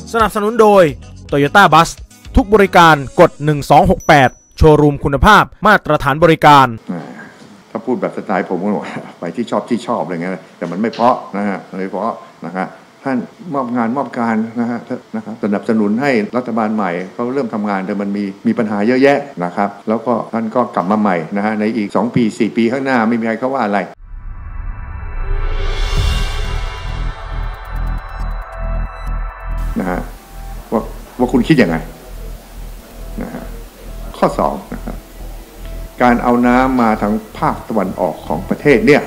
สนับสนุนโดย Toyota Bus ทุกบริการกด1268โชว์รูมคุณภาพมาตรฐานบริการถ้าพูดแบบสไตล์ผมก็บอกไปที่ชอบอะไรเงี้ยแต่มันไม่เพราะนะฮะไม่เพราะนะครับท่านมอบงานมอบการนะครับสนับสนุนให้รัฐบาลใหม่เขาเริ่มทำงานแต่มันมีปัญหาเยอะแยะนะครับแล้วก็ท่านก็กลับมาใหม่นะฮะในอีก2 ปี 4 ปีข้างหน้าไม่มีใครเขาว่าอะไรนะฮะว่าคุณคิดยังไงนะฮะข้อ2นะครับการเอาน้ำมาทางภาคตะวันออกของประเทศเนี่ย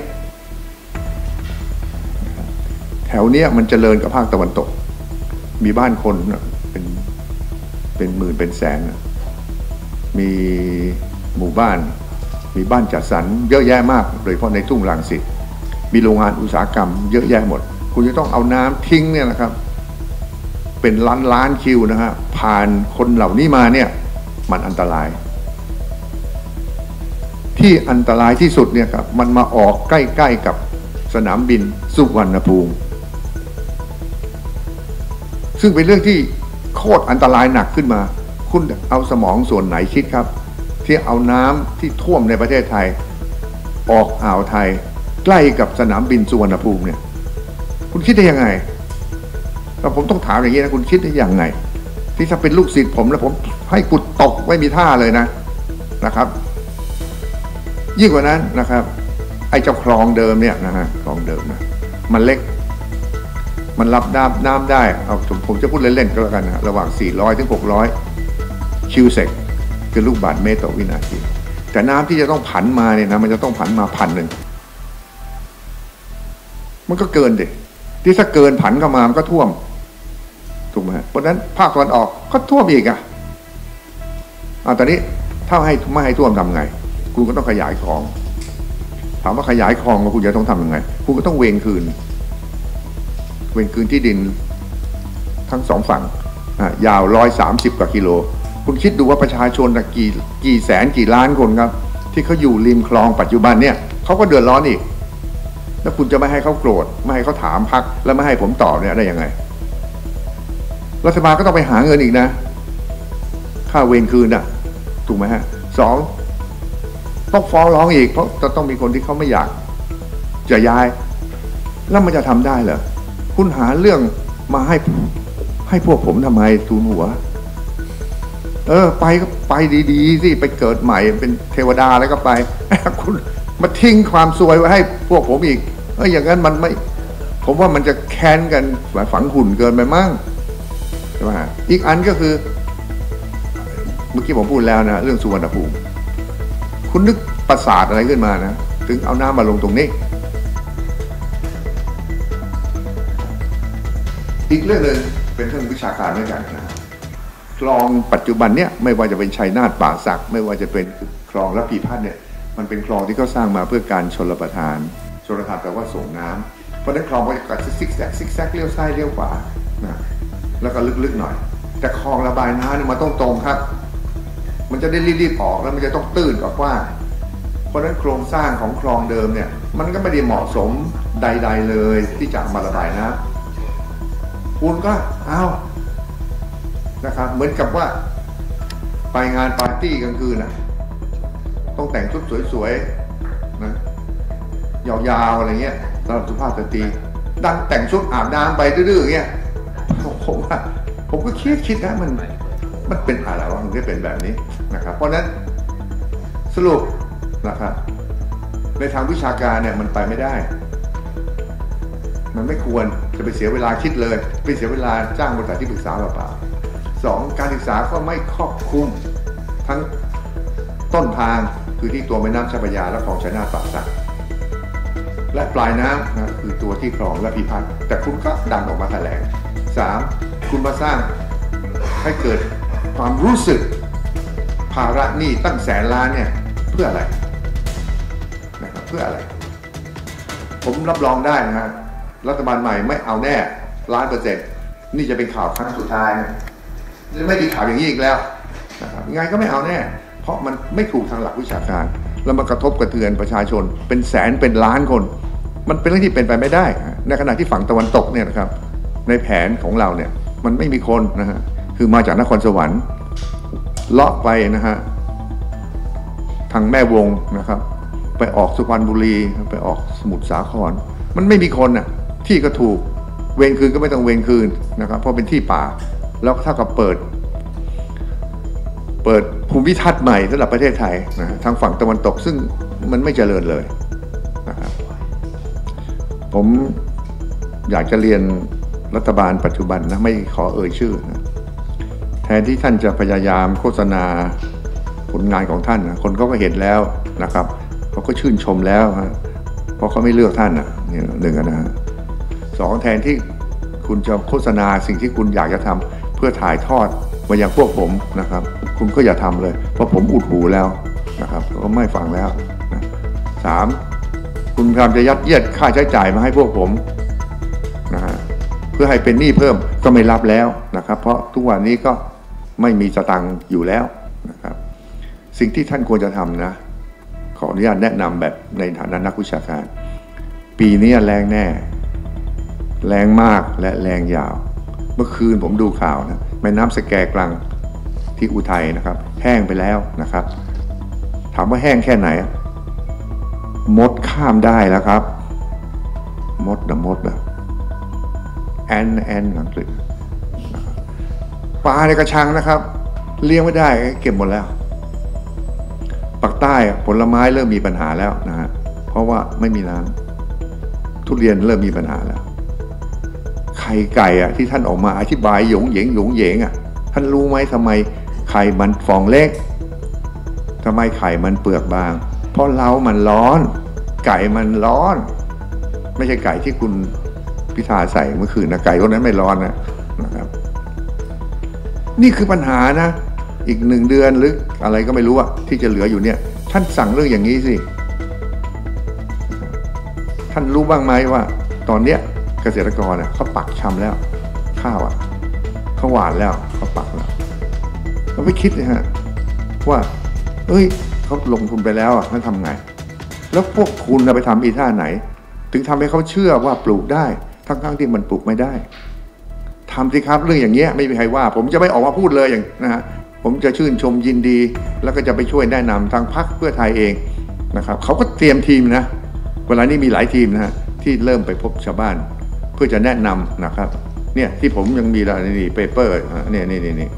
แถวเนี้ยมันเจริญกับภาคตะวันตกมีบ้านคนเป็นหมื่นเป็นแสนมีหมู่บ้านมีบ้านจัดสรรเยอะแยะมากโดยเฉพาะในทุ่งรังสิตมีโรงงานอุตสาหกรรมเยอะแยะหมดคุณจะต้องเอาน้ำทิ้งเนี่ยนะครับเป็นล้านคิวนะฮะผ่านคนเหล่านี้มาเนี่ยมันอันตรายที่อันตรายที่สุดเนี่ยครับมันมาออกใกล้ๆกับสนามบินสุวรรณภูมิซึ่งเป็นเรื่องที่โคตรอันตรายหนักขึ้นมาคุณเอาสมองส่วนไหนคิดครับที่เอาน้ำที่ท่วมในประเทศไทยออกอ่าวไทยใกล้กับสนามบินสุวรรณภูมิเนี่ยคุณคิดได้ยังไงแล้วผมต้องถามอย่างนี้นะคุณคิดได้ยังไงที่ถ้าเป็นลูกศิษย์ผมแล้วผมให้กุดตกไม่มีท่าเลยนะครับยิ่งกว่านั้นนะครับไอ้เจ้าคลองเดิมเนี่ยนะฮะคลองเดิมนะมันเล็กมันรับน้ำได้เอาผมจะพูดเล่นๆก็แล้วกันนะระหว่าง400 ถึง 600คิวเซกคือลูกบาศก์เมตรต่อวินาทีแต่น้ำที่จะต้องผันมาเนี่ยนะมันจะต้องผันมา1,000มันก็เกินดิที่ถ้าเกินผันเข้ามามันก็ท่วมถูกไหมเพราะฉะนั้นภาคตะวันออกก็ท่วมอีกตอนนี้ถ้าไม่ให้ท่วมทำไงคุณก็ต้องขยายคลองถามว่าขยายคลองคุณจะต้องทำยังไงคุณก็ต้องเวรคืนที่ดินทั้ง2 ฝั่งยาว130 กว่ากิโลคุณคิดดูว่าประชาชนกี่แสนกี่ล้านคนครับที่เขาอยู่ริมคลองปัจจุบันเนี่ยเขาก็เดือดร้อนอีกแล้วคุณจะไม่ให้เขาโกรธไม่ให้เขาถามพักแล้วไม่ให้ผมตอบเนี่ยได้ยังไงรัฐบาลก็ต้องไปหาเงินอีกนะค่าเวรคืนถูกไหมฮะ2ต้องฟ้องร้องอีกเพราะจะต้องมีคนที่เขาไม่อยากจะย้ายแล้วมันจะทำได้เหรอคุณหาเรื่องมาให้พวกผมทำไมทูลหัวไปก็ไปดีๆสิไปเกิดใหม่เป็นเทวดาแล้วก็ไปคุณมาทิ้งความซวยไว้ให้พวกผมอีกอย่างนั้นมันไม่ผมว่ามันจะแค้นกันฝังหุ่นเกินไปมั่งใช่ไหมอีกอันก็คือเมื่อกี้ผมพูดแล้วนะเรื่องสุวรรณภูมิคุณนึกประสาทอะไรขึ้นมานะถึงเอาน้ำมาลงตรงนี้อีกเรื่องหนึ่งเป็นเรื่องวิชาการด้วยกันนะคลองปัจจุบันเนี่ยไม่ว่าจะเป็นชัยนาทป่าสักไม่ว่าจะเป็นคลองระพีพัฒน์เนี่ยมันเป็นคลองที่เขาสร้างมาเพื่อการชลประทานแปลว่าส่งน้ำเพราะนั้นคลองมันก็จะซิกแซกเลี้ยวซ้ายเลี้ยวขวานะแล้วก็ลึกๆหน่อยแต่คลองระบายน้ำเนี่ยมันต้องตรงครับมันจะได้รีบออกแล้วมันจะต้องตื้นกว่าเพราะนั้นโครงสร้างของคลองเดิมเนี่ยมันก็ไม่ได้เหมาะสมใดๆเลยที่จะมาระบายน้ำคุณก็นะครับเหมือนกับว่าไปงานปาร์ตี้กลางคืนต้องแต่งชุดสวยๆนะยาวๆอะไรเงี้ยสำหรับสุภาพสตรีดันแต่งชุดอาบน้ำไปดื้อๆเงี้ยผมก็คิดนะมันเป็นอะไรวะมันก็เป็นแบบนี้นะครับเพราะนั้นสรุปนะครับในทางวิชาการเนี่ยมันไปไม่ได้มันไม่ควรจะไปเสียเวลาคิดเลยไปเสียเวลาจ้างบริษัทที่ปรึกษาเปล่า2การศึกษาก็ไม่ครอบคลุมทั้งต้นทางคือที่ตัวแม่น้ำเจ้าพระยาและคลองชัยนาทป่าสักและปลายน้ำนะคือตัวที่คลองระพีพัฒน์แต่คุณก็ดันออกมาแถลง3คุณมาสร้างให้เกิดความรู้สึกภาระหนี้ตั้งแสนล้านเนี่ยเพื่ออะไรนะครับเพื่ออะไรผมรับรองได้นะฮะรัฐบาลใหม่ไม่เอาแน่100%นี่จะเป็นข่าวครั้งสุดท้ายจะไม่มีข่าวอย่างนี้อีกแล้วนะครับยังไงก็ไม่เอาแน่เพราะมันไม่ถูกทางหลักวิชาการแล้วมันกระทบกระเทือนประชาชนเป็นแสนเป็นล้านคนมันเป็นเรื่องที่เป็นไปไม่ได้ในขณะที่ฝั่งตะวันตกเนี่ยนะครับในแผนของเราเนี่ยมันไม่มีคนนะฮะคือมาจากนครสวรรค์เลาะไปนะฮะทางแม่วงนะครับไปออกสุพรรณบุรีไปออกสมุทรสาครมันไม่มีคนน่ะที่ก็ถูกเวรคืนก็ไม่ต้องเวรคืนนะครับเพราะเป็นที่ป่าแล้วเท่ากับเปิดภูมิทัศน์ใหม่สำหรับประเทศไทยนะทางฝั่งตะวันตกซึ่งมันไม่เจริญเลยนะครับผมอยากจะเรียนรัฐบาลปัจจุบันนะไม่ขอเอ่ยชื่อนะแทนที่ท่านจะพยายามโฆษณาผลงานของท่านนะคนก็เห็นแล้วนะครับเขาก็ชื่นชมแล้วนะเพราะเขาไม่เลือกท่านนะนี่หนึ่งนะฮะสองแทนที่คุณจะโฆษณาสิ่งที่คุณอยากจะทำเพื่อถ่ายทอดมายังพวกผมนะครับคุณก็อย่าทำเลยเพราะผมอุดหูแล้วนะครับก็ไม่ฟังแล้วนะสามคุณพยายามจะยัดเยียดค่าใช้จ่ายมาให้พวกผมนะฮะเพื่อให้เป็นหนี้เพิ่มก็ไม่รับแล้วนะครับเพราะทุกวันนี้ก็ไม่มีสตังค์อยู่แล้วนะครับสิ่งที่ท่านควรจะทำนะขออนุญาตแนะนำแบบในฐานะนักวิชาการปีนี้แรงแน่แรงมากและแรงยาวเมื่อคืนผมดูข่าวนะแม่น้ำสแกกลังที่อุทัยนะครับแห้งไปแล้วนะครับถามว่าแห้งแค่ไหนมดข้ามได้แล้วครับมดแอนอังกฤษปลาในกระชังนะครับเลี้ยงไม่ได้เก็บหมดแล้วปากใต้ผลไม้เริ่มมีปัญหาแล้วนะฮะเพราะว่าไม่มีน้ำทุเรียนเริ่มมีปัญหาแล้วไข่ไก่ที่ท่านออกมาอธิบายหยงเหยงท่านรู้ไหมทำไมไข่มันฟองเล็กทำไมไข่มันเปลือกบางเพราะเล้ามันร้อนไก่มันร้อนไม่ใช่ไก่ที่คุณพิธาใส่เมื่อคืนนะไก่คนนั้นไม่ร้อนนะครับนี่คือปัญหานะอีก1 เดือนหรืออะไรก็ไม่รู้ที่จะเหลืออยู่เนี่ยท่านสั่งเรื่องอย่างนี้สิท่านรู้บ้างไหมว่าตอนเนี้ยเกษตรกรเขาปักชำแล้วข้าวเขาหวานแล้วเขาปักแล้วเราไม่คิดนะฮะว่าเขาลงทุนไปแล้วท่านทำไงแล้วพวกคุณไปทำอีท่าไหนถึงทำให้เขาเชื่อว่าปลูกได้ทั้งที่มันปลูกไม่ได้ทำสิครับเรื่องอย่างเงี้ยไม่มีใครว่าผมจะไม่ออกมาพูดเลยอย่างนะฮะผมจะชื่นชมยินดีแล้วก็จะไปช่วยแนะนำทางพรรคเพื่อไทยเองนะครับเขาก็เตรียมทีมนะเวลานี้มีหลายทีมนะฮะที่เริ่มไปพบชาวบ้านเพื่อจะแนะนำนะครับเนี่ยที่ผมยังมีนี่เปเปอร์นี่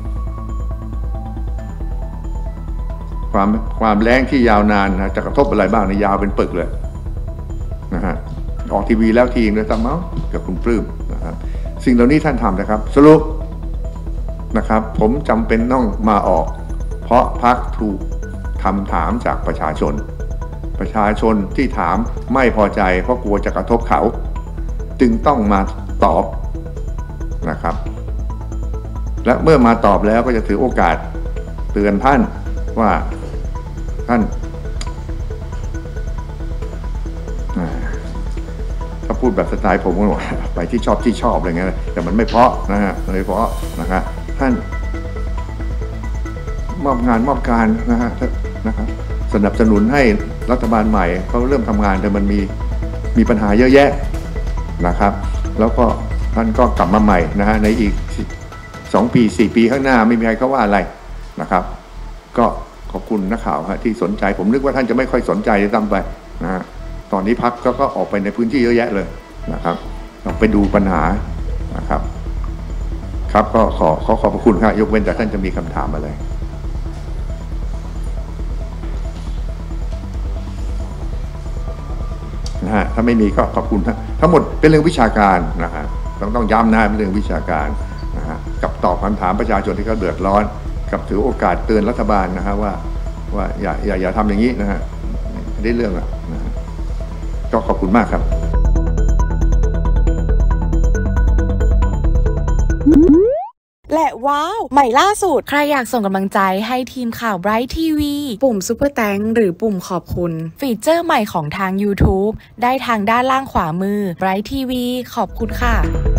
ความแรงที่ยาวนานนะจะกระทบอะไรบ้างในยาวเป็นปึกเลยนะฮะออกทีวีแล้วทีมเลยตามเมาส์กับคุณปลื้มนะครับสิ่งเหล่านี้ท่านทำนะครับสรุปนะครับผมจำเป็นต้องมาออกเพราะพรรคถูกคำถามจากประชาชนที่ถามไม่พอใจเพราะกลัวจะกระทบเขาจึงต้องมาตอบนะครับและเมื่อมาตอบแล้วก็จะถือโอกาสเตือนท่านว่าท่านถ้าพูดแบบสไตล์ผมก็บอกไปที่ชอบอะไรเงี้ยแต่มันไม่เพราะนะฮะไม่เพราะนะครับท่านมอบงานมอบการนะครับสนับสนุนให้รัฐบาลใหม่เขาเริ่มทำงานแต่มันมีปัญหาเยอะแยะนะครับแล้วก็ท่านก็กลับมาใหม่นะฮะในอีก2 ปี 4 ปีข้างหน้าไม่มีใครเขาว่าอะไรนะครับก็ขอบคุณนักข่าวที่สนใจผมนึกว่าท่านจะไม่ค่อยสนใจจะตั้งไปนะฮะตอนนี้พรรคก็ออกไปในพื้นที่เยอะแยะเลยนะครับเราไปดูปัญหานะครับครับก็ขอขอบคุณครับยกเว้นแต่ท่านจะมีคำถามอะไรนะฮะถ้าไม่มีก็ขอบคุณทั้งหมดเป็นเรื่องวิชาการนะฮะต้องย้ำนะเป็นเรื่องวิชาการนะฮะกับตอบคำถามประชาชนที่เขาเดือดร้อนกับถือโอกาสเตือนรัฐบาลนะฮะว่าอย่าทำอย่างนี้นะฮะได้เรื่องนะฮะก็ขอบคุณมากครับและว้าวใหม่ล่าสุดใครอยากส่งกำลังใจให้ทีมข่าว Bright TV ปุ่มซุปเปอร์แตงหรือปุ่มขอบคุณฟีเจอร์ใหม่ของทาง YouTube ได้ทางด้านล่างขวามือ Bright TV ขอบคุณค่ะ